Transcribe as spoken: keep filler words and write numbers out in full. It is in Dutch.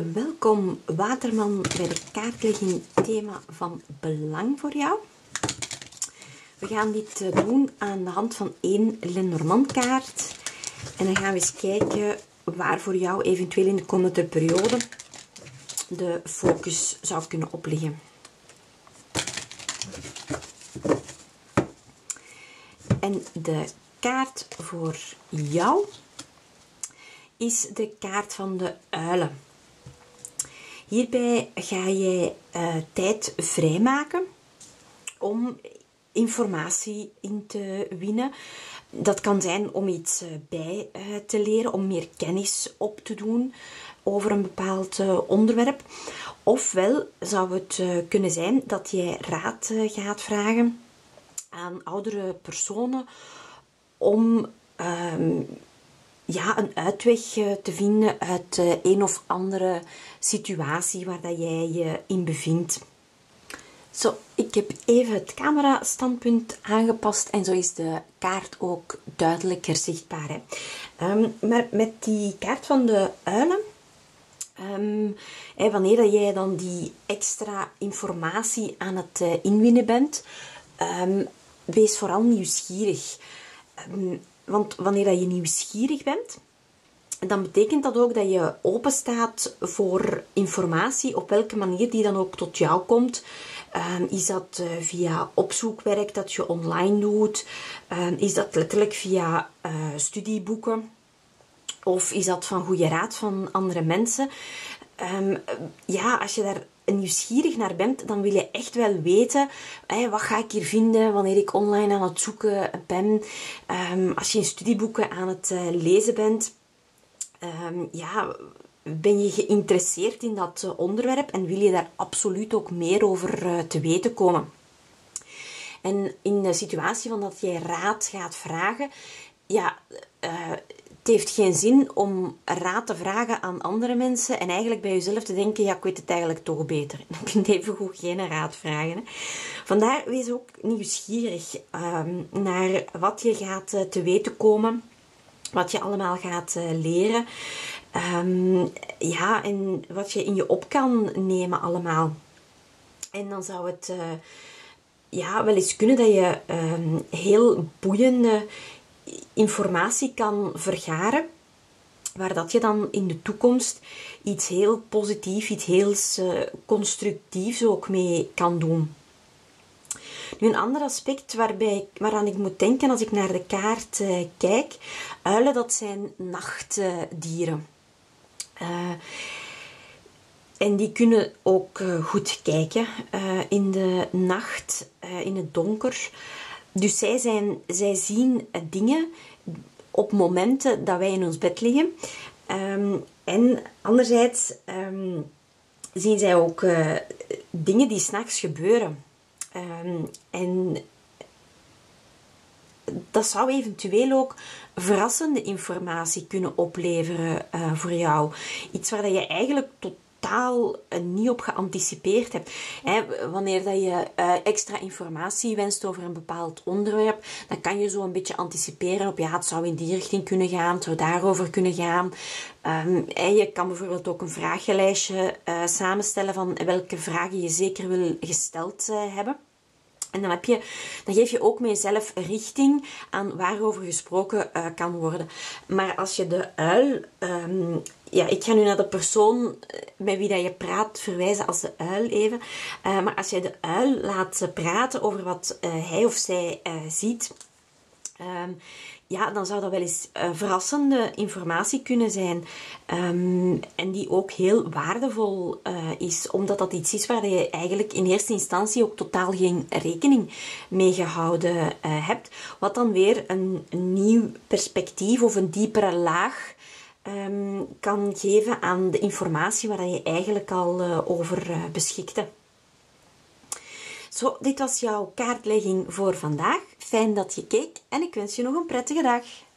Welkom Waterman bij de kaartlegging thema van belang voor jou. We gaan dit doen aan de hand van één Lenormand kaart. En dan gaan we eens kijken waar voor jou eventueel in de komende periode de focus zou kunnen opliggen. En de kaart voor jou is de kaart van de uilen. Hierbij ga jij uh, tijd vrijmaken om informatie in te winnen. Dat kan zijn om iets uh, bij uh, te leren, om meer kennis op te doen over een bepaald uh, onderwerp. Ofwel zou het uh, kunnen zijn dat jij raad uh, gaat vragen aan oudere personen om uh, ja, een uitweg te vinden uit uh, een of andere situatie waar dat jij je in bevindt. Zo, ik heb even het camera-standpunt aangepast en zo is de kaart ook duidelijker zichtbaar. Hè. Um, maar met die kaart van de uilen, um, hè, wanneer dat jij dan die extra informatie aan het uh, inwinnen bent, um, wees vooral nieuwsgierig. Um, Want wanneer dat je nieuwsgierig bent, dan betekent dat ook dat je open staat voor informatie, op welke manier die dan ook tot jou komt. Um, is dat uh, via opzoekwerk dat je online doet? Um, is dat letterlijk via uh, studieboeken? Of is dat van goede raad van andere mensen? Um, ja, als je daar nieuwsgierig naar bent, dan wil je echt wel weten, hé, wat ga ik hier vinden wanneer ik online aan het zoeken ben. Um, als je in studieboeken aan het uh, lezen bent, um, ja, ben je geïnteresseerd in dat uh, onderwerp en wil je daar absoluut ook meer over uh, te weten komen. En in de situatie van dat jij raad gaat vragen, ja, uh, het heeft geen zin om raad te vragen aan andere mensen en eigenlijk bij jezelf te denken, ja, ik weet het eigenlijk toch beter. Dan kun je even goed geen raad vragen. Hè. Vandaar wees ook nieuwsgierig um, naar wat je gaat uh, te weten komen, wat je allemaal gaat uh, leren. Um, ja, en wat je in je op kan nemen allemaal. En dan zou het uh, ja, wel eens kunnen dat je um, heel boeiende informatie kan vergaren, waar dat je dan in de toekomst iets heel positiefs, iets heel uh, constructiefs ook mee kan doen. Nu, een ander aspect waarbij, waaraan ik moet denken als ik naar de kaart uh, kijk, uilen, dat zijn nachtdieren. Uh, en die kunnen ook uh, goed kijken uh, in de nacht, uh, in het donker. Dus zij, zijn, zij zien dingen op momenten dat wij in ons bed liggen. Um, en anderzijds um, zien zij ook uh, dingen die 's nachts gebeuren. Um, en dat zou eventueel ook verrassende informatie kunnen opleveren uh, voor jou. Iets waar dat je eigenlijk tot totaal niet op geanticipeerd hebt. He, wanneer dat je uh, extra informatie wenst over een bepaald onderwerp, dan kan je zo een beetje anticiperen op, ja, het zou in die richting kunnen gaan, het zou daarover kunnen gaan. Um, en je kan bijvoorbeeld ook een vragenlijstje uh, samenstellen van welke vragen je zeker wil gesteld uh, hebben. En dan, heb je, dan geef je ook met jezelf richting aan waarover gesproken uh, kan worden. Maar als je de uil... Um, ja, ik ga nu naar de persoon met wie dat je praat verwijzen als de uil even. Uh, maar als je de uil laat praten over wat uh, hij of zij uh, ziet... Um, ja, dan zou dat wel eens uh, verrassende informatie kunnen zijn. Um, en die ook heel waardevol uh, is. Omdat dat iets is waar je eigenlijk in eerste instantie ook totaal geen rekening mee gehouden uh, hebt. Wat dan weer een, een nieuw perspectief of een diepere laag um, kan geven aan de informatie waar je eigenlijk al uh, over uh, beschikte. Zo, dit was jouw kaartlegging voor vandaag. Fijn dat je keek en ik wens je nog een prettige dag.